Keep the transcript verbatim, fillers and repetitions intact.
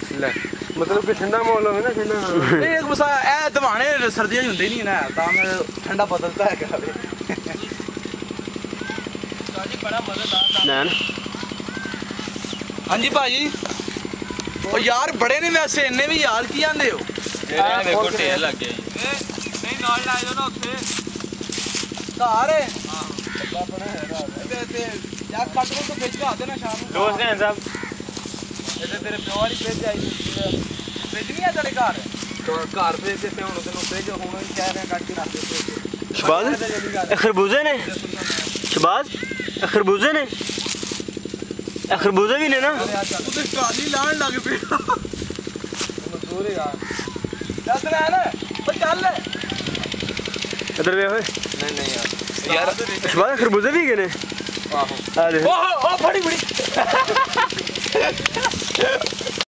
ਲੈ मतलब कि ठंडा माहौल है ना ठंडा नहीं एक बस ए दवाने सर्दियां ही होंदी नहीं ना ता मैं ठंडा बदलता है क्या जी बड़ा मजेदार नैन हाँ जी भाजी ओ यार बड़े ने वैसे इन्ने भी यार की आंदे हो मेरे देखो ढेर लग गए नहीं नाल ला जाओ ना उत्थे घर है हां अपना है ते ते यार कट को तो भेज के आ देना शाम को दोस्त हैं सब ये तेरे प्यो वाली भेज आई भेजनी है तेरे घर तो घर भेज के हुन तेनू भेज हुन कह रहे कट के रख दे शहबाज खरबूजे ने शहबाज खरबूजे ने खरबूजे भी ने ना तू तो ट्राली लाण लग पे मजदूर यार दस ले ना ओ चल इधर वे होए नहीं नहीं यार यार शहबाज खरबूजे भी गए ने आहो आ दे ओ ओ बड़ी बड़ी